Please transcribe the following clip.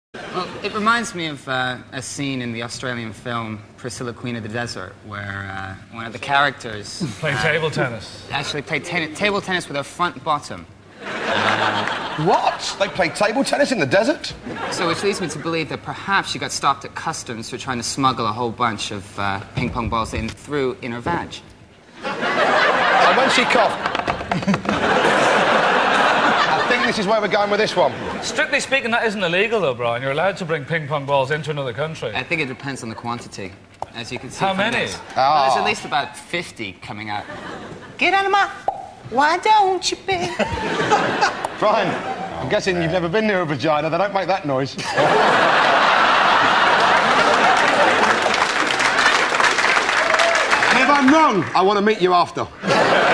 Well, it reminds me of a scene in the Australian film Priscilla, Queen of the Desert, where one of the characters... Playing table tennis. Actually played table tennis with her front bottom. What? They play table tennis in the desert? So which leads me to believe that perhaps she got stopped at customs for trying to smuggle a whole bunch of ping-pong balls in her vag. And when she coughed... I think this is where we're going with this one. Strictly speaking, that isn't illegal, though, Brian. You're allowed to bring ping-pong balls into another country. I think it depends on the quantity, as you can see. How from many? this. Well, there's at least about 50 coming out. Get out of my... Why don't you, babe? Brian, I'm guessing you've never been near a vagina. They don't make that noise. And if I'm wrong, I want to meet you after.